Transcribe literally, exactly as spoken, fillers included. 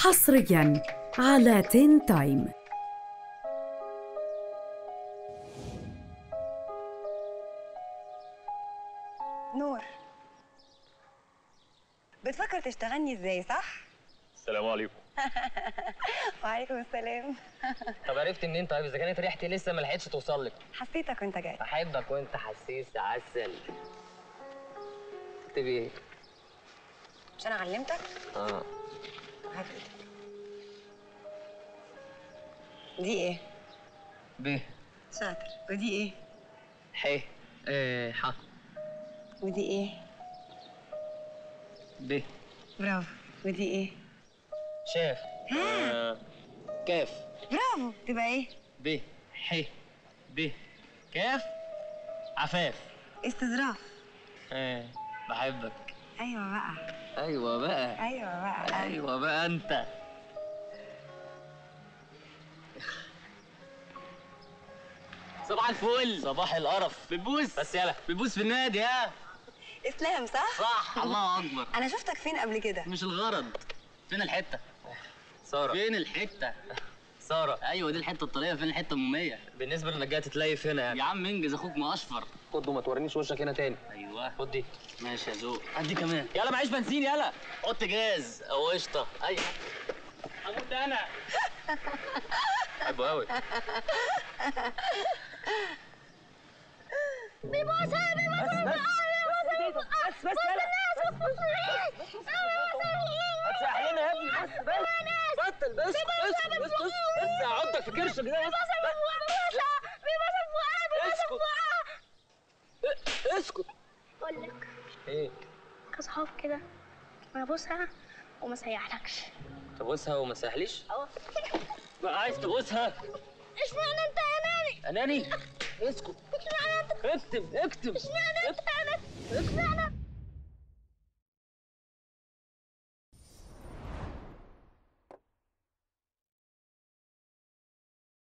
حصرياً على تين تايم. نور، بتفكر تشتغلني ازاي صح؟ السلام عليكم. وعليكم السلام. طب عرفت منين طيب اذا كانت ريحتي لسه ما لحقتش توصل لك؟ حسيتك وانت جاي. بحبك وانت حسيس عسل. تكتبي ايه؟ مش انا علمتك؟ اه. هات ايدك. دي ايه؟ ب. شاطر. ودي ايه؟ ح. ايه ح. ودي ايه؟ ب. برافو. ودي ايه؟ شاف. ها. آه. كاف. برافو. تبقى ايه؟ ب. ح. ب. كاف. عفاف. استظراف. ايه بحبك. ايوه بقى. ايوه بقى. ايوه بقى. ايوه بقى انت. صباح الفل. صباح القرف. بتبوس بس يلا بتبوس في النادي ها. اسلام صح؟ صح. الله اكبر. انا شفتك فين قبل كده؟ مش الغرض. فين الحته؟ ساره. فين الحته؟ ساره. ايوه دي الحته الطريه. فين الحته الموميه؟ بالنسبه لانك جاي تتليف هنا يعني. يا عم انجز اخوك مقشفر. خد وما تورينيش وشك هنا تاني. ايوه خد دي. ماشي يا ذوق. هات دي كمان. يلا معيش بنزين يلا. حط جاز او قشطه. ايوه هموت انا. بحبه قوي. بيبوسها بيبوسها بس بس بس بس هتسحلنا يا ابني. بس بس بطل بس بس بس بس بس هعضك في كرشك ده. اسكت اسكت. بقول لك ايه؟ كصحاب كده انا ابوسها وما اسيحلكش. تبوسها وما تسهليش؟ اه. بقى عايز تبوسها؟ اشمعنى انت اناني؟ اناني؟ اسكت. اشمعنى انت؟ اكتب اكتب. اشمعنى انت اناني؟ اشمعنى؟